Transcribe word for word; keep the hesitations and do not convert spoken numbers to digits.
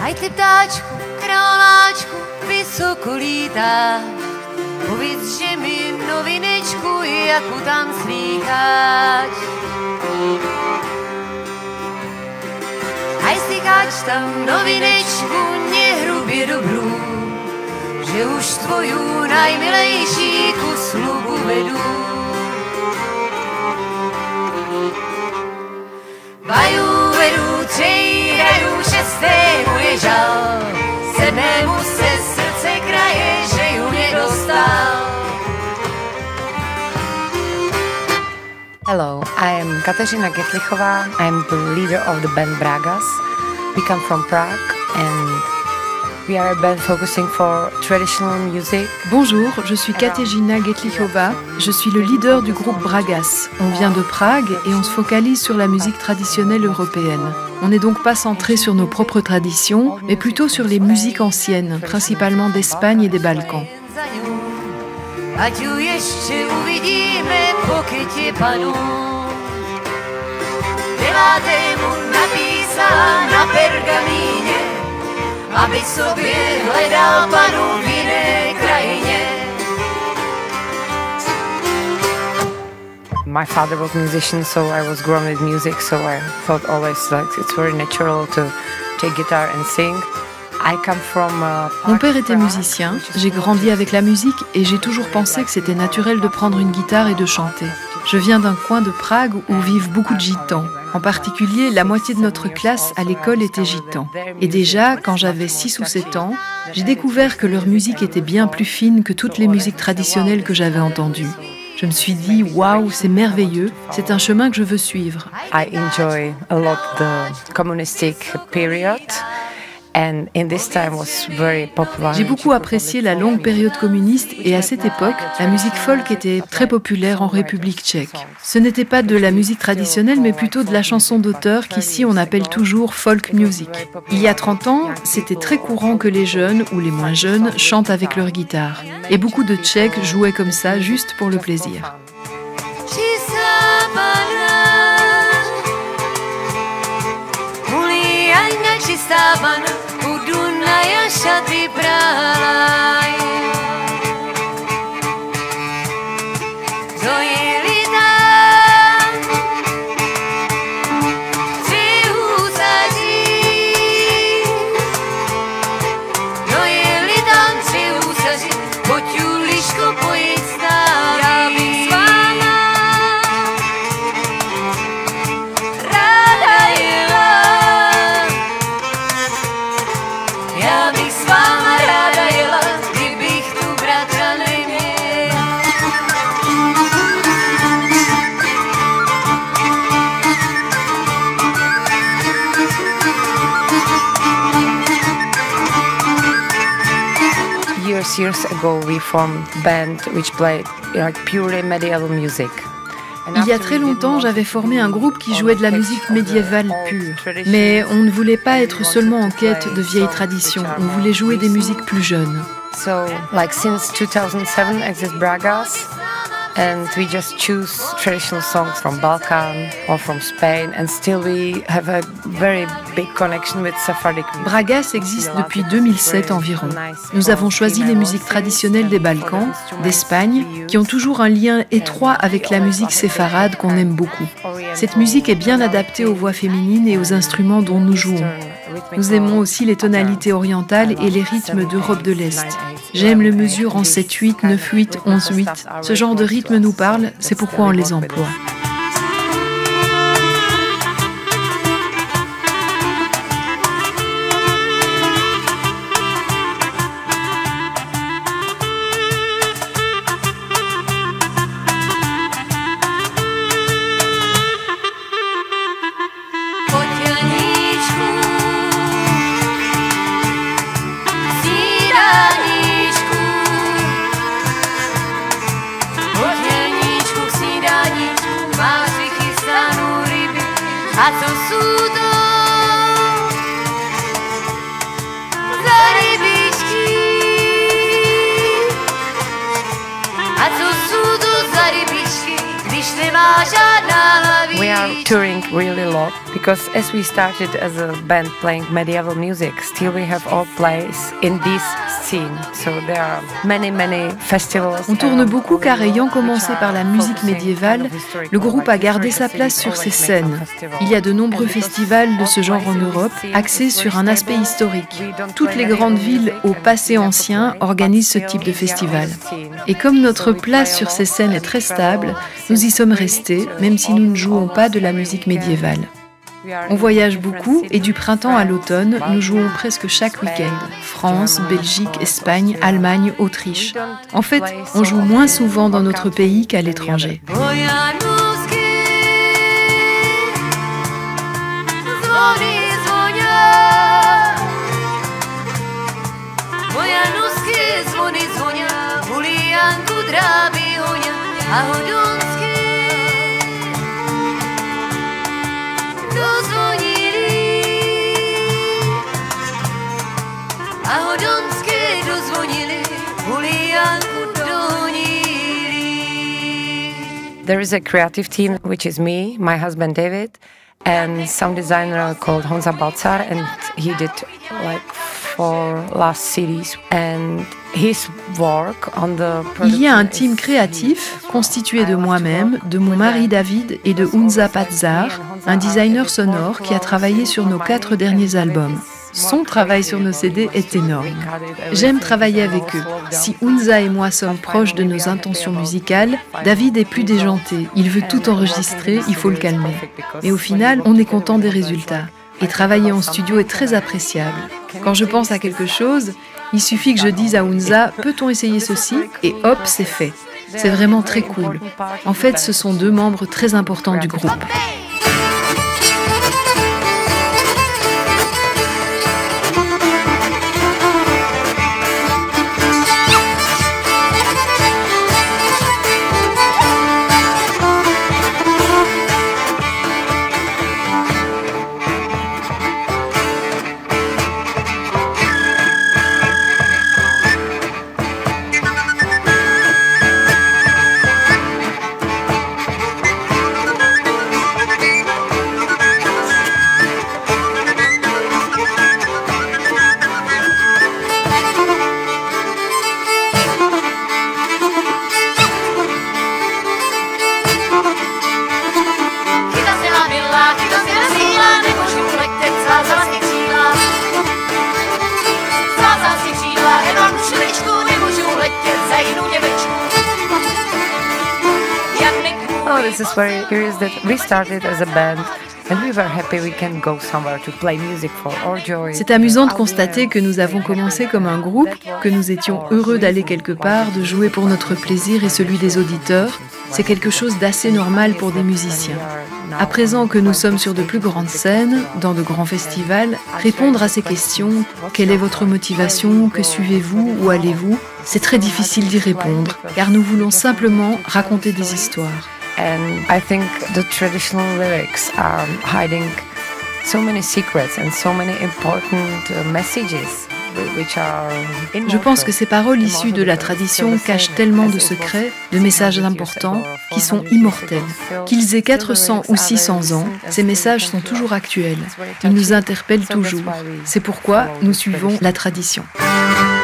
Aj ty ptáčku, králáčku, vysoko lítáš, pověz, že mi novinečku, jaku tam slýcháš. Aj slýcháš tam novinečku, nehrubě dobrou, že už tvoju najmilejší ku slubu vedu. Vaju vedu, třej raju, šestému je žal, sedmému se srdce kraje, že ju nedostal. Hello, I am Kateřina Getlichová. I am the leader of the band Bragas. We come from Prague and we are a band focusing for traditional music. Bonjour, je suis Kateřina Getlichová. Je suis le leader du groupe Bragas. On vient de Prague et on se focalise sur la musique traditionnelle européenne. On n'est donc pas centré sur nos propres traditions, mais plutôt sur les musiques anciennes, principalement d'Espagne et des Balkans. Ať ju ještě uvidíme, pokud je panu. Devátému napísala na pergamíně, aby sobě hledal panu v jiné krajině. My father was a musician, so I was grown with music, so I thought always like it's very natural to take guitar and sing. Mon père était musicien, j'ai grandi avec la musique et j'ai toujours pensé que c'était naturel de prendre une guitare et de chanter. Je viens d'un coin de Prague où vivent beaucoup de gitans. En particulier, la moitié de notre classe à l'école était gitan. Et déjà, quand j'avais six ou sept ans, j'ai découvert que leur musique était bien plus fine que toutes les musiques traditionnelles que j'avais entendues. Je me suis dit, waouh, c'est merveilleux, c'est un chemin que je veux suivre. I enjoy a lot the communistic period. J'ai beaucoup apprécié la longue période communiste et à cette époque, la musique folk était très populaire en République tchèque. Ce n'était pas de la musique traditionnelle, mais plutôt de la chanson d'auteur qu'ici on appelle toujours folk music. Il y a trente ans, c'était très courant que les jeunes ou les moins jeunes chantent avec leur guitare. Et beaucoup de Tchèques jouaient comme ça juste pour le plaisir. Šaty prálaj. Dojeli tam, chci usadí. Dojeli tam, chci usadí, pojď Juliško, pojď s námi. Já bych s váma ráda jela. Já bych s váma ráda jela, kdybych tu bratra neměl. Years, years ago, we formed a band which played like purely medieval music. Il y a très longtemps, j'avais formé un groupe qui jouait de la musique médiévale pure. Mais on ne voulait pas être seulement en quête de vieilles traditions, on voulait jouer des musiques plus jeunes. So, like since two thousand seven exists Bragas, and we just choose traditional songs from Balkan or from Spain, and still we have a very big connection with Sephardic music. Bragas existe depuis deux mille sept environ. Nous avons choisi les musiques traditionnelles des Balkans, d'Espagne, qui ont toujours un lien étroit avec la musique séfarade qu'on aime beaucoup. Cette musique est bien adaptée aux voix féminines et aux instruments dont nous jouons. Nous aimons aussi les tonalités orientales et les rythmes d'Europe de l'Est. J'aime les mesures en sept huit, neuf huit, onze huit. Ce genre de rythme nous parle, c'est pourquoi on les emploie. A co sú to za rybičky? A co sú to za rybičky, když nemá žádná hlavička? are touring really a lot because as we started as a band playing medieval music, still we have all plays in this scene. So there are many, many festivals. On tourne beaucoup car ayant commencé par la musique médiévale, le groupe a gardé sa place sur ces scènes. Il y a de nombreux festivals de ce genre en Europe, axés sur un aspect historique. Toutes les grandes villes au passé ancien organisent ce type de festival. Et comme notre place sur ces scènes est très stable, nous y sommes restés, même si nous ne jouons pas de la musique médiévale. On voyage beaucoup et du printemps à l'automne, nous jouons presque chaque week-end. France, Belgique, Espagne, Allemagne, Autriche. En fait, on joue moins souvent dans notre pays qu'à l'étranger. There is a creative team, which is me, my husband David, and some designer called Honza Baltzar, and he did like four last C Ds. And his work on the Il y a un team créatif constitué de moi-même, de mon mari David et de Honza Baltzar, un designer sonore qui a travaillé sur nos quatre derniers albums. Son travail sur nos C D est énorme. J'aime travailler avec eux. Si Honza et moi sommes proches de nos intentions musicales, David est plus déjanté. Il veut tout enregistrer, il faut le calmer. Et au final, on est content des résultats. Et travailler en studio est très appréciable. Quand je pense à quelque chose, il suffit que je dise à Honza « Peut-on essayer ceci ?» et hop, c'est fait. C'est vraiment très cool. En fait, ce sont deux membres très importants du groupe. Oh, this is very curious that we started as a band and we were happy we can go somewhere to play music for our joy. C'est amusant de constater que nous avons commencé comme un groupe, que nous étions heureux d'aller quelque part, de jouer pour notre plaisir et celui des auditeurs. C'est quelque chose d'assez normal pour des musiciens. À présent que nous sommes sur de plus grandes scènes, dans de grands festivals, répondre à ces questions, quelle est votre motivation, que suivez-vous, où allez-vous, c'est très difficile d'y répondre, car nous voulons simplement raconter des histoires. And I think the traditional lyrics are hiding so many secrets and so many important uh, messages which are immortal. Je pense que ces paroles issues de la tradition cachent tellement de secrets, de messages importants, qui sont immortels. Qu'ils aient quatre cents ou six cents ans, ces messages sont toujours actuels. Ils nous interpellent toujours. C'est pourquoi nous suivons la tradition.